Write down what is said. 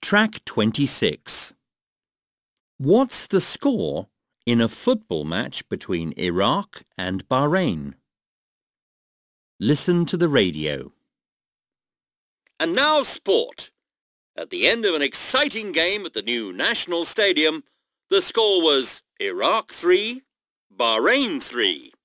Track 26. What's the score in a football match between Iraq and Bahrain? Listen to the radio. And now sport. At the end of an exciting game at the new National Stadium, the score was Iraq 3, Bahrain 3.